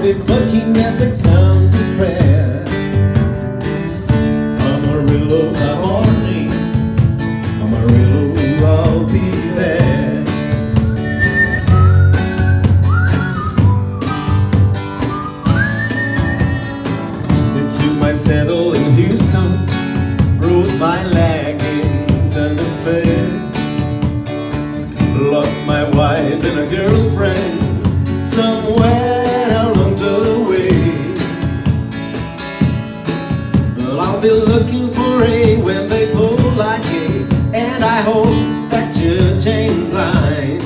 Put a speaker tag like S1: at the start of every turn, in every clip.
S1: be looking at the county fair. Amarillo by morning, Amarillo, I'll be there. Into my saddle in Houston, rode my leg in Santa Fe. Lost my wife and a girlfriend somewhere along the way. Well, I'll be looking for a when they pull like a, and I hope that judge ain't blind.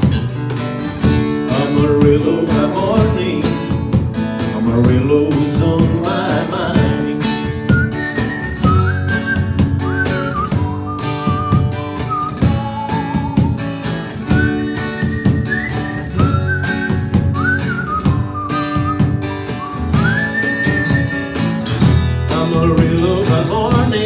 S1: Amarillo by morning, Amarillo's on my mind. Amarillo by morning,